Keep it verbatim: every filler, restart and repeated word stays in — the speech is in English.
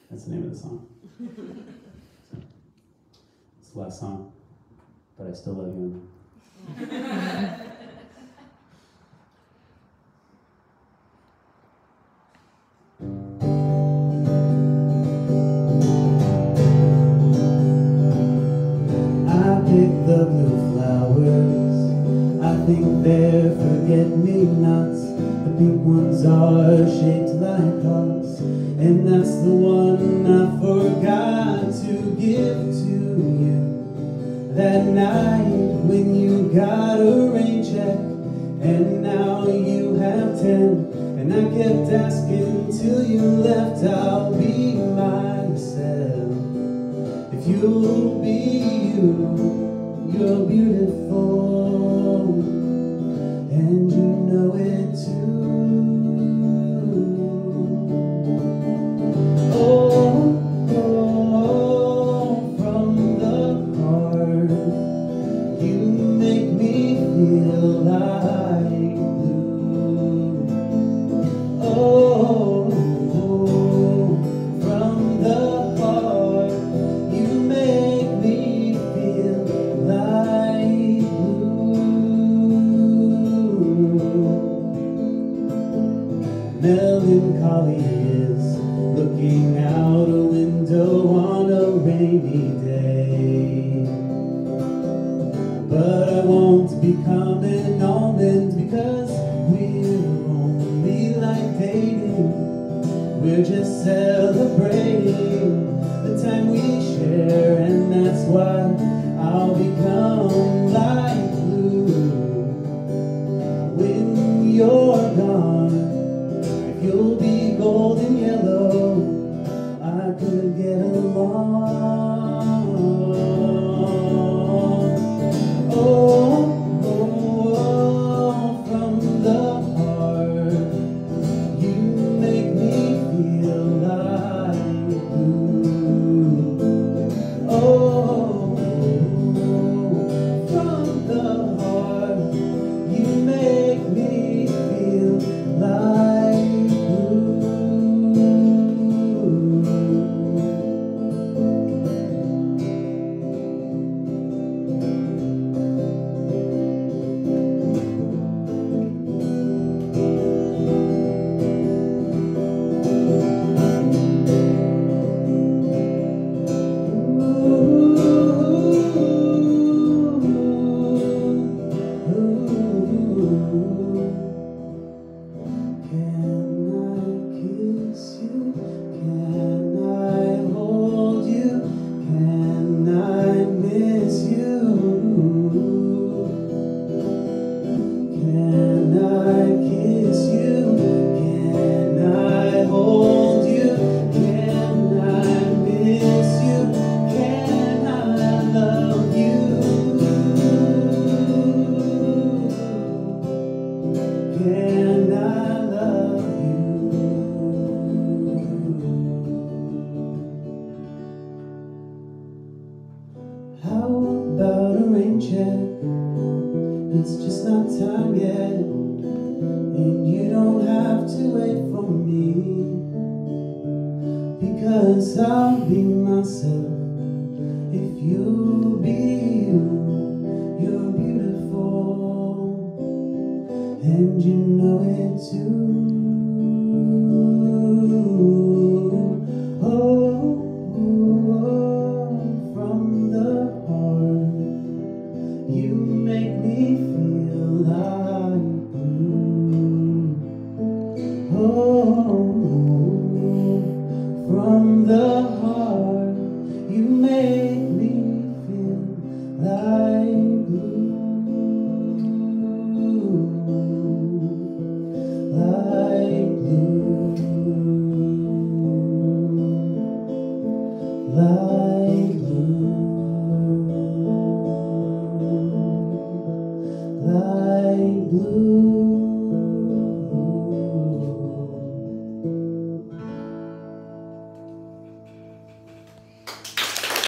That's the name of the song. It's the last song, but I still love you. I pick the blue flowers, I think they're forget-me-nots. The pink ones are shaped like hearts, and that's the one I forgot to give to you that night when you got a rain check, and now you have ten. And I kept asking till you left, I'll be myself. If you'll be you, you're beautiful, and you know it too. Oh, oh, from the heart, you make me feel like blue. Oh, oh, from the heart, you make me feel like blue. Melancholy is looking out a window on a rainy day, but I won't become an almond because we're only like dating. We're just celebrating the time we share, and that's why I'll become like blue when you're gone. If you'll be golden yellow, I could get along. Oh, oh, from the heart, you make me feel like blue. Oh, from the heart, you make me feel like blue. How about a rain check? It's just not time yet, and you don't have to wait for me, because I'll be myself. If you'll be you, you're beautiful, and you know it too. You make me feel like blue. Oh, from the heart, you make me feel like blue. Like blue. Like blue. Like blue.